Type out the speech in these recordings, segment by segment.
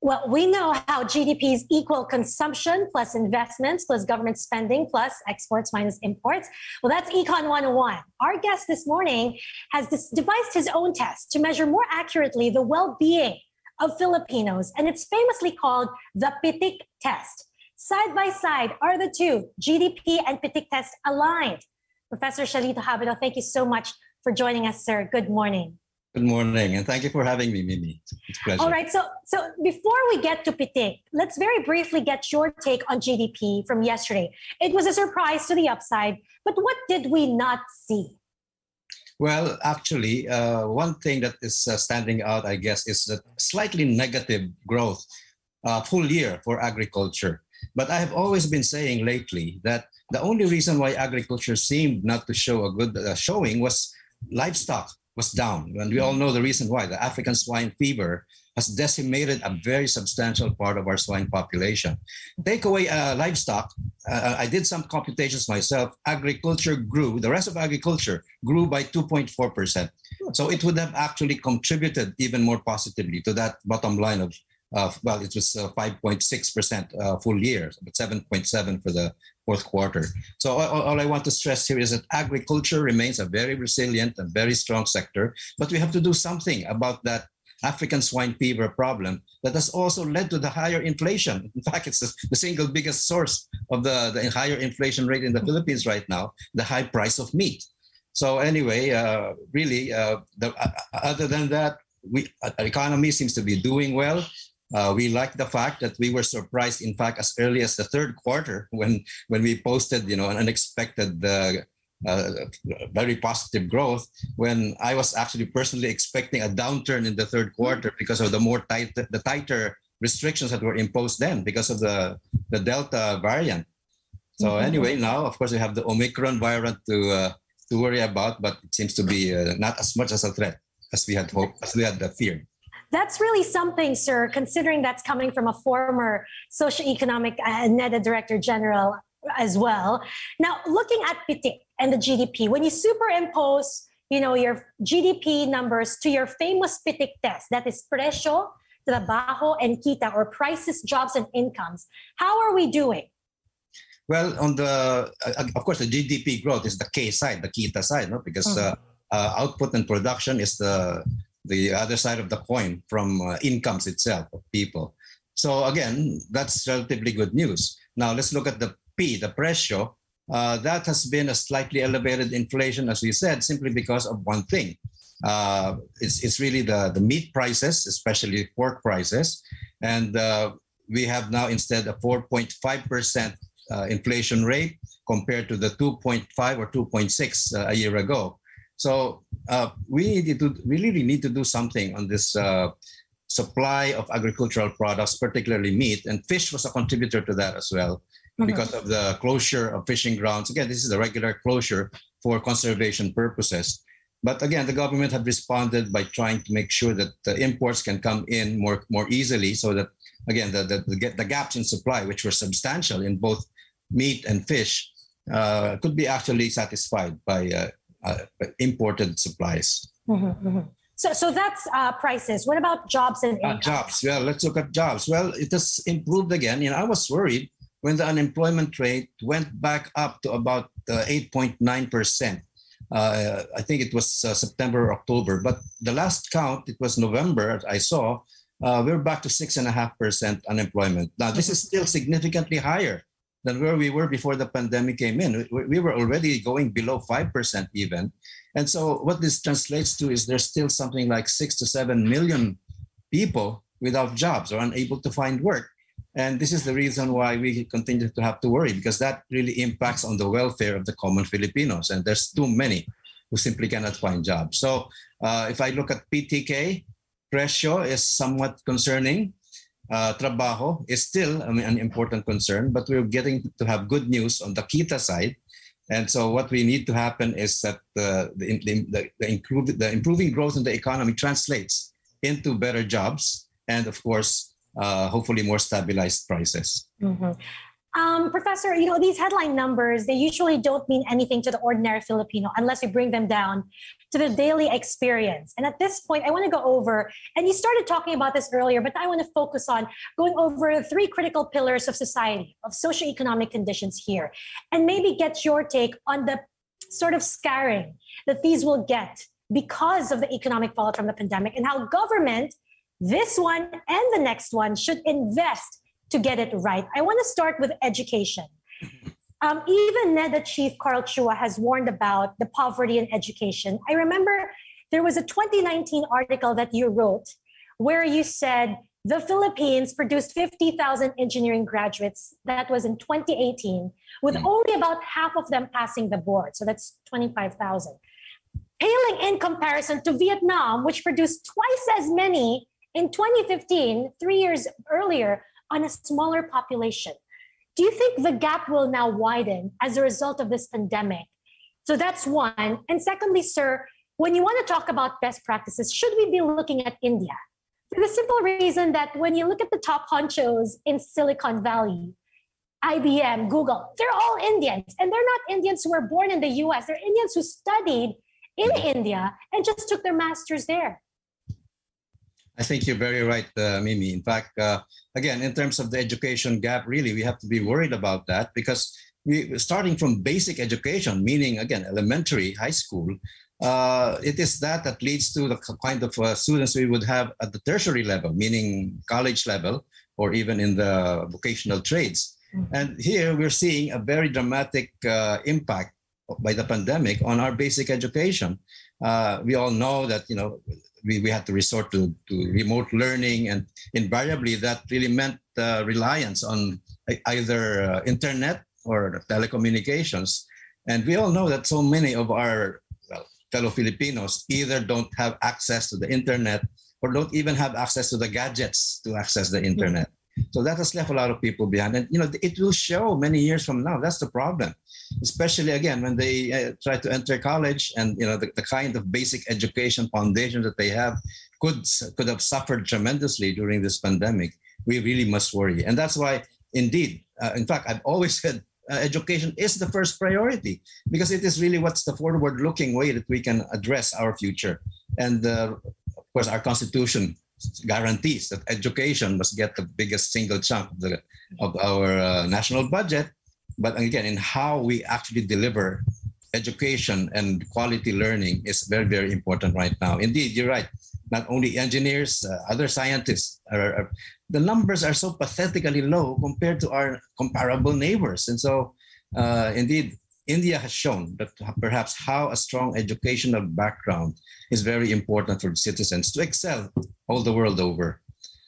Well, we know how GDP is equal consumption plus investments plus government spending plus exports minus imports. Well, that's Econ 101. Our guest this morning has devised his own test to measure more accurately the well-being of Filipinos, and it's famously called the Pitik test. Side by side are the two, GDP and Pitik test aligned. Professor Cielito, Habito, thank you so much for joining us, sir. Good morning. Good morning, and thank you for having me, Mimi. It's a pleasure. All right, so before we get to Pitik, let's very briefly get your take on GDP from yesterday. It was a surprise to the upside, but what did we not see? Well, actually, one thing that is standing out, I guess, is the slightly negative growth full year for agriculture. But I have always been saying lately that the only reason why agriculture seemed not to show a good showing was livestock was down. And we all know the reason why. The African swine fever has decimated a very substantial part of our swine population. Take away livestock, I did some computations myself, agriculture grew, the rest of agriculture grew by 2.4%. So it would have actually contributed even more positively to that bottom line of, well, it was 5.6% full year, but 7.7 for the fourth quarter. So all I want to stress here is that agriculture remains a very resilient and very strong sector, but we have to do something about that African swine fever problem that has also led to the higher inflation. In fact, it's the single biggest source of the higher inflation rate in the Philippines right now, the high price of meat. So anyway, really, other than that, our economy seems to be doing well. We like the fact that we were surprised, in fact, as early as the third quarter when we posted, an unexpected, very positive growth. When I was actually personally expecting a downturn in the third quarter because of the tighter restrictions that were imposed then because of the Delta variant. So anyway, now of course we have the Omicron variant to worry about, but it seems to be not as much as a threat as we had hoped, as we had feared. That's really something, sir, considering that's coming from a former Socioeconomic NEDA Director General as well. Now, looking at Pitik and the GDP, when you superimpose, your GDP numbers to your famous Pitik test, that is presyo, trabajo, and kita, or prices, jobs, and incomes, how are we doing? Well, of course, the GDP growth is the K side, the kita side, no? Because output and production is the other side of the coin from incomes itself of people. So again, that's relatively good news. Now let's look at the P, the presyo. That has been a slightly elevated inflation, as we said, simply because of one thing. It's really the meat prices, especially pork prices. And we have now instead a 4.5% inflation rate compared to the 2.5 or 2.6 a year ago. So we really need to do something on this supply of agricultural products, particularly meat. And fish was a contributor to that as well because of the closure of fishing grounds. Again, this is a regular closure for conservation purposes. But again, the government have responded by trying to make sure that the imports can come in more easily so that, again, the gaps in supply, which were substantial in both meat and fish, could be actually satisfied by imported supplies. So that's prices. What about jobs and incomes? Jobs. Well, let's look at jobs. Well, it has improved again. I was worried when the unemployment rate went back up to about 8.9%. I think it was September or October. But the last count, it was November, I saw, we're back to 6.5% unemployment. Now, this is still significantly higher than where we were before the pandemic came in. We were already going below 5% even. And so what this translates to is there's still something like 6 to 7 million people without jobs or unable to find work. And this is the reason why we continue to have to worry, because that really impacts on the welfare of the common Filipinos. And there's too many who simply cannot find jobs. So if I look at PTK, presyo is somewhat concerning. Trabajo is still an important concern, but we're getting to have good news on the kita side. And so what we need to happen is that the improving growth in the economy translates into better jobs and, of course, hopefully more stabilized prices. Professor, these headline numbers, they usually don't mean anything to the ordinary Filipino unless we bring them down to the daily experience. And at this point, I want to go over, and you started talking about this earlier, but I want to focus on going over three critical pillars of society, of socioeconomic conditions here, and maybe get your take on the sort of scarring that these will get because of the economic fallout from the pandemic, and how government, this one and the next one, should invest to get it right. I want to start with education. Even NEDA Chief Carl Chua has warned about the poverty in education. I remember there was a 2019 article that you wrote where you said the Philippines produced 50,000 engineering graduates. That was in 2018, with only about half of them passing the board. So that's 25,000. Paling in comparison to Vietnam, which produced twice as many in 2015, 3 years earlier, on a smaller population. Do you think the gap will now widen as a result of this pandemic? So that's one. And secondly, sir, when you want to talk about best practices, should we be looking at India? For the simple reason that when you look at the top honchos in Silicon Valley, IBM, Google, they're all Indians. And they're not Indians who were born in the US. They're Indians who studied in India and just took their masters there. I think you're very right, Mimi. In fact, again, in terms of the education gap, really, we have to be worried about that because starting from basic education, meaning, again, elementary, high school, it is that leads to the kind of students we would have at the tertiary level, meaning college level, or even in the vocational trades. And here we're seeing a very dramatic impact by the pandemic on our basic education. We all know that, we had to resort to remote learning, and invariably that really meant reliance on either internet or telecommunications. And we all know that so many of our fellow Filipinos either don't have access to the internet or don't even have access to the gadgets to access the internet. So that has left a lot of people behind. And, it will show many years from now. That's the problem, especially, again, when they try to enter college and, the kind of basic education foundation that they have could have suffered tremendously during this pandemic. We really must worry. And that's why, indeed, in fact, I've always said education is the first priority because it is really what's the forward-looking way that we can address our future. And, of course, our Constitution guarantees that education must get the biggest single chunk of our national budget. But again, in how we actually deliver education and quality learning is very, very important right now. Indeed, you're right. Not only engineers, other scientists, the numbers are so pathetically low compared to our comparable neighbors. And so, indeed, India has shown that perhaps how a strong educational background is very important for citizens to excel all the world over.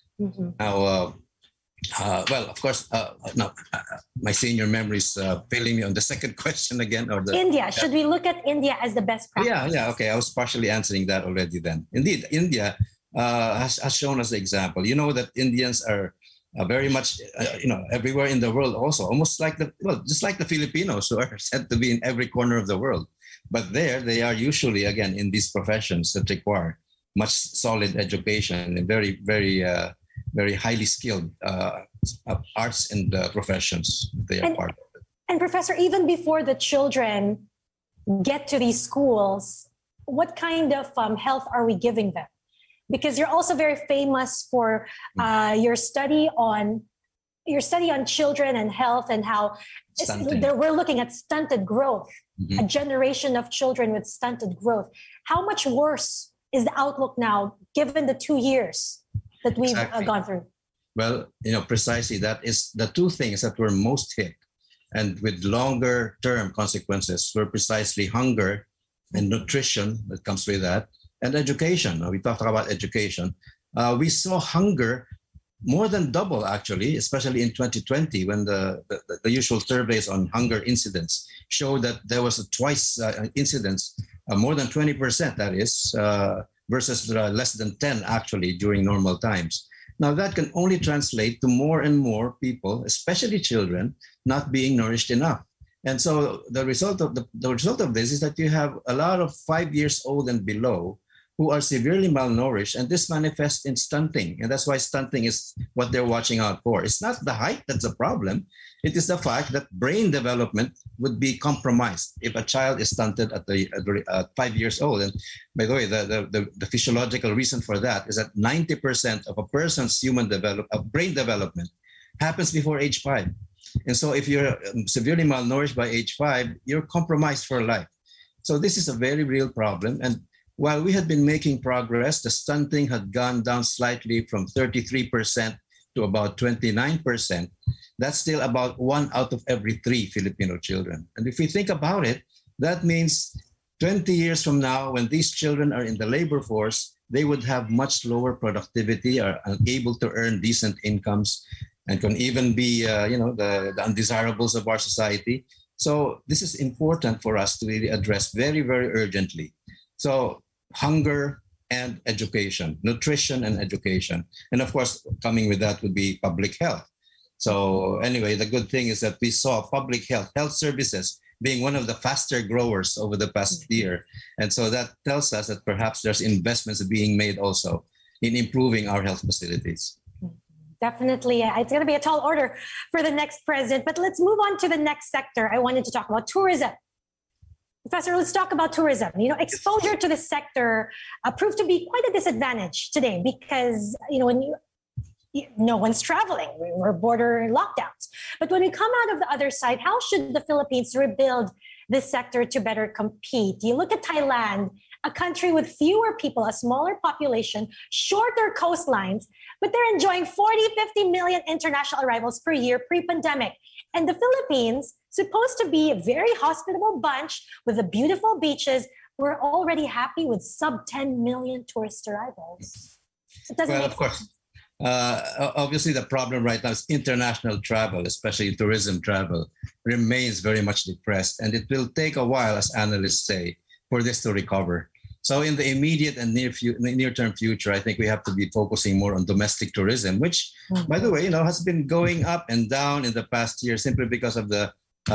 Now, well, of course, no, my senior memory is failing me on the second question again. India. Should we look at India as the best practice? Yeah, okay. I was partially answering that already then. Indeed, India has shown us the example. You know that Indians are very much, everywhere in the world also, almost like just like the Filipinos who are said to be in every corner of the world. But there they are usually, again, in these professions that require much solid education and very, very, very highly skilled arts and professions they are part of it. And Professor, even before the children get to these schools, what kind of health are we giving them? Because you're also very famous for your study on children and health and how we're looking at stunted growth, a generation of children with stunted growth. How much worse is the outlook now, given the 2 years that we've gone through? Well, precisely that is the two things that were most hit and with longer term consequences were precisely hunger and nutrition that comes with that, and education. We talked about education. We saw hunger more than double, actually, especially in 2020, when the usual surveys on hunger incidents showed that there was a twice incidence, more than 20%, that is, versus less than 10, actually, during normal times. Now, that can only translate to more and more people, especially children, not being nourished enough. And so the result of this is that you have a lot of 5 years old and below who are severely malnourished, and this manifests in stunting. And that's why stunting is what they're watching out for. It's not the height that's the problem. It is the fact that brain development would be compromised if a child is stunted at 5 years old. And by the way, the physiological reason for that is that 90% of a person's brain development happens before age 5. And so if you're severely malnourished by age 5, you're compromised for life. So this is a very real problem. And while we had been making progress, the stunting had gone down slightly from 33% to about 29%. That's still about 1 out of every 3 Filipino children. And if we think about it, that means 20 years from now, when these children are in the labor force, they would have much lower productivity, are unable to earn decent incomes, and can even be, the undesirables of our society. So this is important for us to really address very, very urgently. So hunger and education, nutrition and education. And of course, coming with that would be public health. So anyway, the good thing is that we saw public health services being one of the faster growers over the past year. And so that tells us that perhaps there's investments being made also in improving our health facilities. Definitely. It's going to be a tall order for the next president. But let's move on to the next sector. I wanted to talk about tourism. Professor, let's talk about tourism. Exposure to this sector proved to be quite a disadvantage today because, when no one's traveling, we're border lockdowns. But when we come out of the other side, how should the Philippines rebuild this sector to better compete? You look at Thailand, a country with fewer people, a smaller population, shorter coastlines, but they're enjoying 40, 50 million international arrivals per year pre-pandemic. And the Philippines, supposed to be a very hospitable bunch with the beautiful beaches, we're already happy with sub 10 million tourist arrivals. Well, of course. Obviously, the problem right now is international travel, especially tourism travel, remains very much depressed. And it will take a while, as analysts say, for this to recover. So in the immediate and near-term future, I think we have to be focusing more on domestic tourism, which, by the way, has been going up and down in the past year simply because of the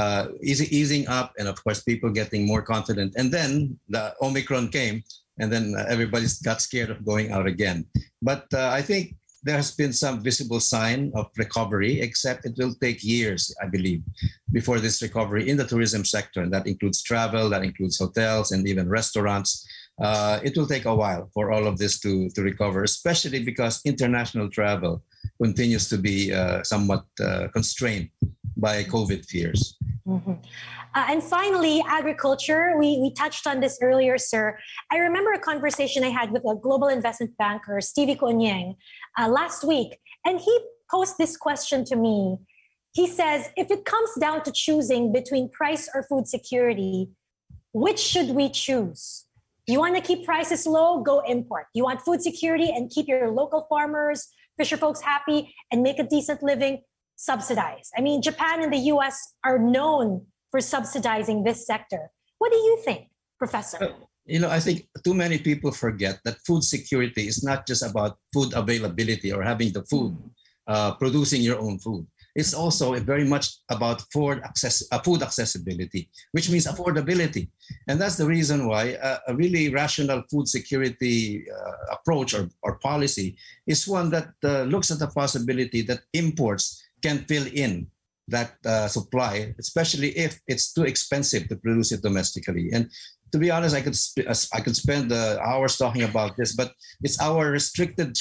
easing up and, of course, people getting more confident. And then the Omicron came, and then everybody got scared of going out again. But I think there has been some visible sign of recovery, except it will take years, I believe, before this recovery in the tourism sector. And that includes travel, that includes hotels, and even restaurants. It will take a while for all of this to recover, especially because international travel continues to be somewhat constrained by COVID fears. Mm-hmm. And finally, agriculture. We touched on this earlier, sir. I remember a conversation I had with a global investment banker, Stevie Konyeng, last week. And he posed this question to me. He says, if it comes down to choosing between price or food security, which should we choose? You want to keep prices low, go import. You want food security and keep your local farmers, fisher folks happy and make a decent living, subsidize. I mean, Japan and the US are known for subsidizing this sector. What do you think, Professor? I think too many people forget that food security is not just about food availability or having the food, producing your own food. It's also very much about food accessibility, which means affordability. And that's the reason why a really rational food security approach or policy is one that looks at the possibility that imports can fill in that supply, especially if it's too expensive to produce it domestically. And to be honest, I could spend hours talking about this, but it's our restrictive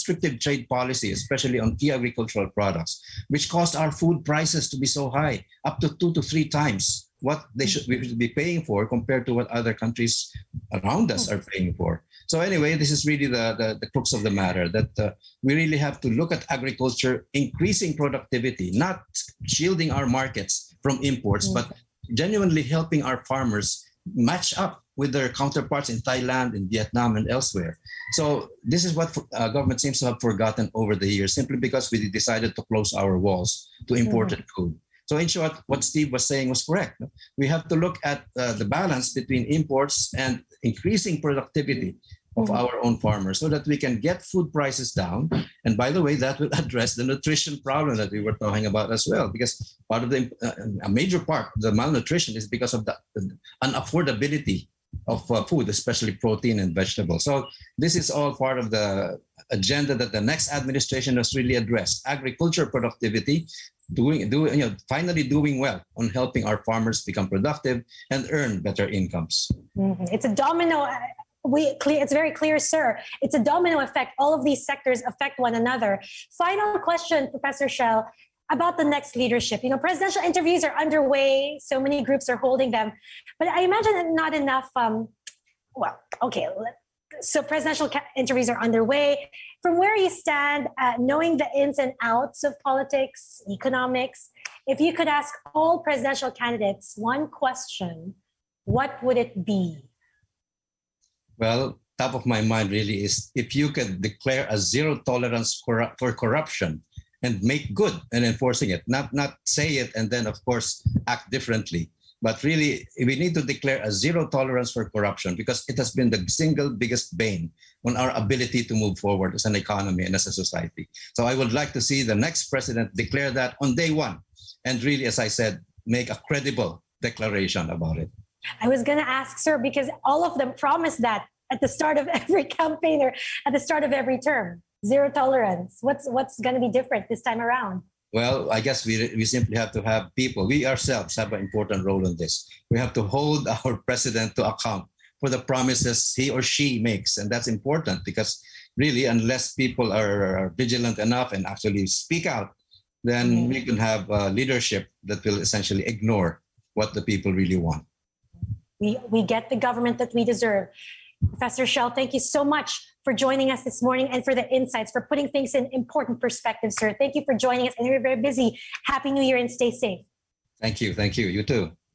trade policy, especially on key agricultural products, which caused our food prices to be so high, up to 2 to 3 times what we should be paying for compared to what other countries around us are paying for. So anyway, this is really the crux of the matter, that we really have to look at agriculture, increasing productivity, not shielding our markets from imports, but genuinely helping our farmers match up with their counterparts in Thailand, in Vietnam, and elsewhere. So this is what government seems to have forgotten over the years, simply because we decided to close our walls to imported food. So in short, what Steve was saying was correct. We have to look at the balance between imports and increasing productivity of our own farmers so that we can get food prices down. And by the way, that will address the nutrition problem that we were talking about as well, because part of a major part of the malnutrition is because of the unaffordability of food, especially protein and vegetables. So this is all part of the agenda that the next administration has really addressed. Agriculture productivity, finally doing well on helping our farmers become productive and earn better incomes. Mm-hmm. It's a domino. It's very clear, sir. It's a domino effect. All of these sectors affect one another. Final question, Professor Ciel, about the next leadership. Presidential interviews are underway. So many groups are holding them. But I imagine that not enough. So presidential interviews are underway. From where you stand, knowing the ins and outs of politics, economics, if you could ask all presidential candidates one question, what would it be? Well, top of my mind really is if you could declare a zero tolerance for corruption and make good in enforcing it, not say it and then, of course, act differently. But really, we need to declare a zero tolerance for corruption because it has been the single biggest bane on our ability to move forward as an economy and as a society. So I would like to see the next president declare that on day one and really, as I said, make a credible declaration about it. I was going to ask, sir, because all of them promise that at the start of every campaign or at the start of every term. Zero tolerance. What's going to be different this time around? Well, I guess we simply have to have people. We ourselves have an important role in this. We have to hold our president to account for the promises he or she makes. And that's important because really, unless people are vigilant enough and actually speak out, then we can have leadership that will essentially ignore what the people really want. We get the government that we deserve. Professor Ciel, thank you so much for joining us this morning and for the insights, for putting things in important perspective, sir. Thank you for joining us. And you're very busy. Happy New Year and stay safe. Thank you. Thank you. You too.